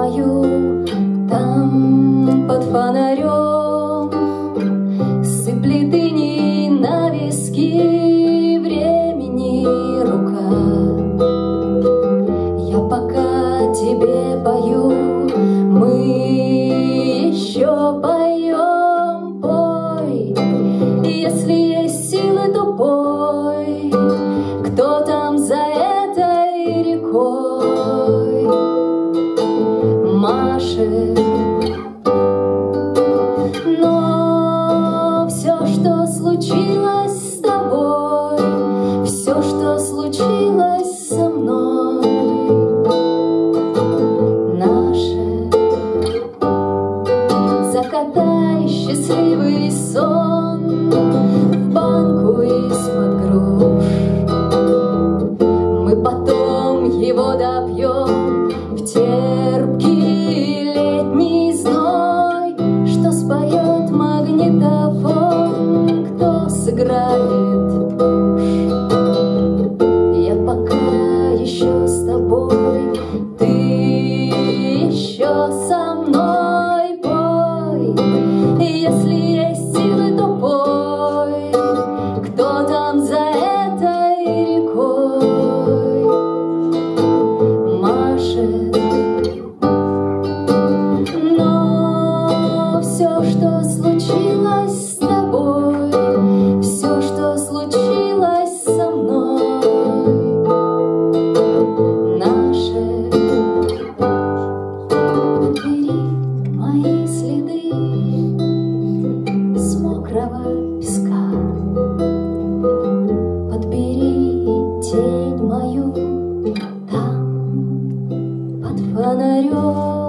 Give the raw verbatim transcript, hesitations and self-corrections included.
мою там под фонарем, сыплет иней на виски времени рука. Я пока тебе пою, мы еще поем, пой, если есть силы, то пой. Кто там за этой рекой машет? Но все, что случилось с тобой, все, что случилось со мной, наше. Закатай счастливый сон в банку из-под груш. Мы потом его допьем в терпкий летний зной. Что споет магнитофон, кто сыграет уж. Я пока еще с тобой, ты еще со мной, пой. Если есть силы, то пой. Кто там за этой рекой машет? Но все, что случилось с тобой, все, что случилось со мной, наше. Подбери мои следы с мокрого песка, подбери тень мою там под фонарем.